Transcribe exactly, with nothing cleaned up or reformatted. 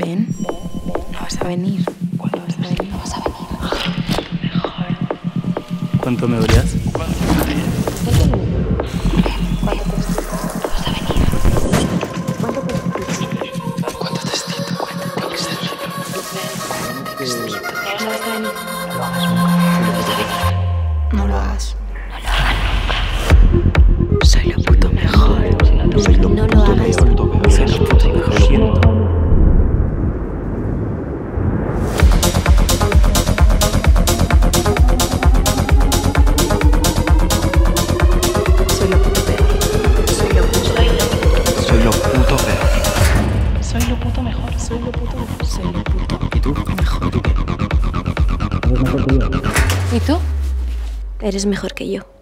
Ven. No vas a venir. ¿Cuándo vas a venir? No vas a venir. Mejor. ¿Cuánto me odias? ¿Cuándo te vas a venir? ¿Cuánto te estimo? ¿Vas a venir? ¿Cuánto te estimo? ¿Cuánto te estimo? ¿Cuánto te estimo? ¿Te estimo? ¿No vas a venir? No lo hagas nunca. ¿No vas a venir? No lo hagas. No lo hagas nunca. Soy lo puto mejor. Soy lo No lo puto hagas. peor. Soy lo puto mejor. Lo siento. Soy lo puto peor. Soy lo puto Soy lo puto peor. Soy lo puto mejor. Soy lo puto mejor. Soy lo puto ¿Y tú? mejor. ¿Y tú qué? ¿Y tú? Eres mejor que yo.